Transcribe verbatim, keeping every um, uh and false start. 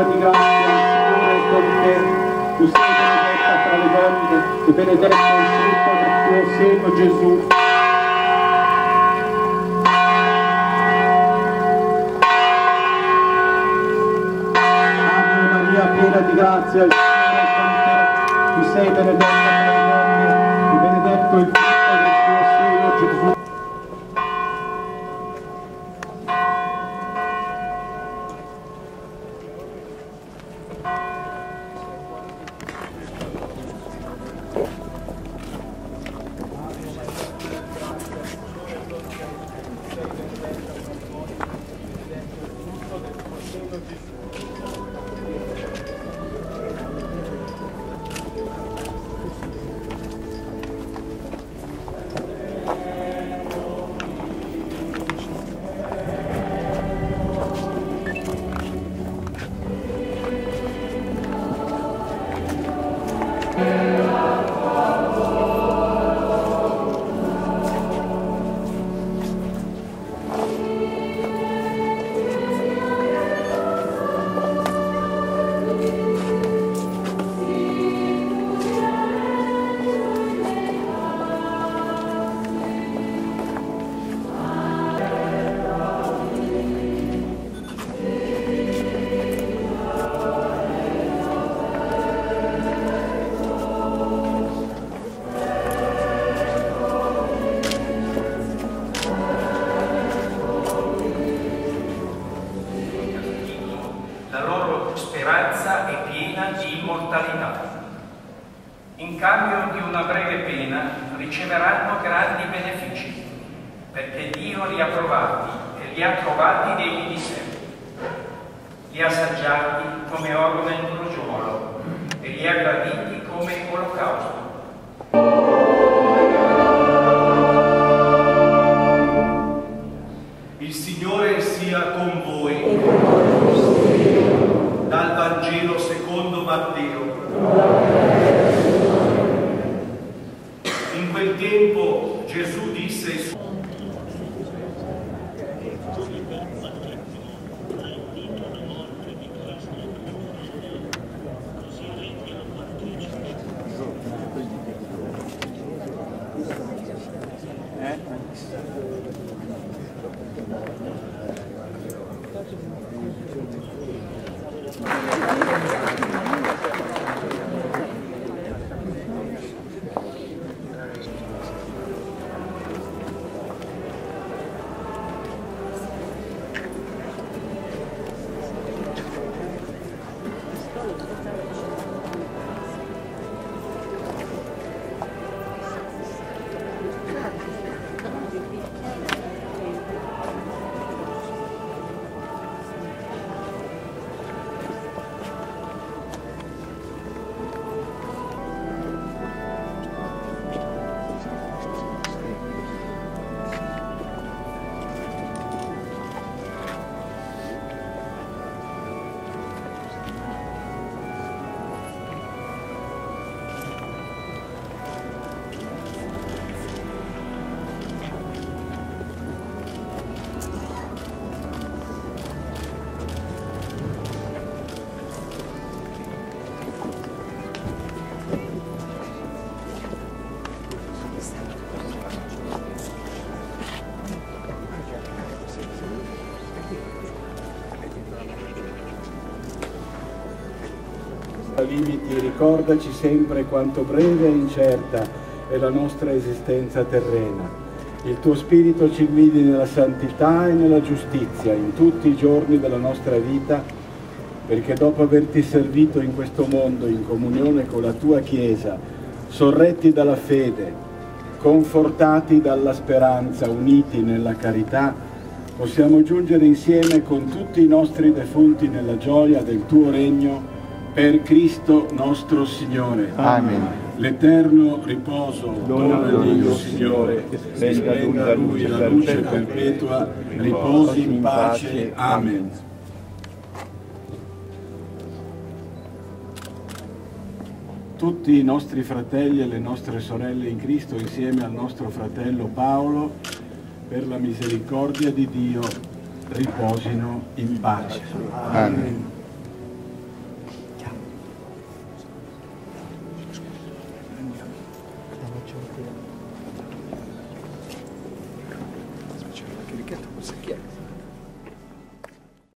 piena di grazia, il Signore è con te. Tu sei benedetta tra le donne e benedetto il frutto del tuo seno, Gesù. Ave Maria, piena di grazia, il Signore è con te. Tu sei benedetta tra le donne e benedetto il frutto del tuo seno, Gesù. Speranza è piena di immortalità. In cambio di una breve pena riceveranno grandi benefici, perché Dio li ha provati e li ha trovati degni di sé. Li ha assaggiati come oro nel crogiolo e li ha graditi come olocausto. Il Signore sia con voi. Dal Vangelo secondo Matteo. In quel tempo Gesù disse ai suoi limiti, ricordaci sempre quanto breve e incerta è la nostra esistenza terrena. Il tuo Spirito ci guidi nella santità e nella giustizia in tutti i giorni della nostra vita, perché dopo averti servito in questo mondo in comunione con la tua Chiesa, sorretti dalla fede, confortati dalla speranza, uniti nella carità, possiamo giungere insieme con tutti i nostri defunti nella gioia del tuo regno, per Cristo nostro Signore. Amen. L'eterno riposo dona Dio, Signore, splenda da Lui la luce perpetua, riposi in pace. Amen. Tutti i nostri fratelli e le nostre sorelle in Cristo, insieme al nostro fratello Paolo, per la misericordia di Dio, riposino in pace. Amen.